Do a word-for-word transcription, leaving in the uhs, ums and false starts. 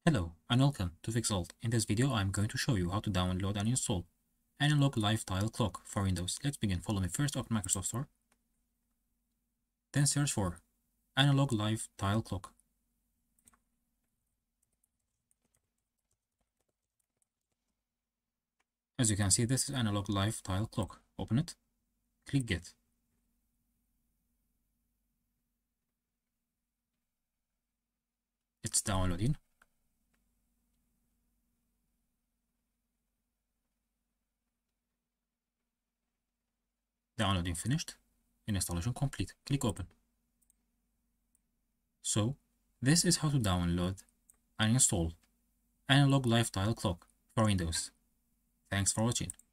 Hello and welcome to Fixalt. In this video I am going to show you how to download and install Analog Live Tile Clock for Windows. Let's begin. Follow me. First, open Microsoft Store. Then search for Analog Live Tile Clock. As you can see, this is Analog Live Tile Clock. Open it. Click Get. It's downloading. Downloading finished. Installation complete. Click Open. So, this is how to download and install Analog Live Tile Clock for Windows. Thanks for watching.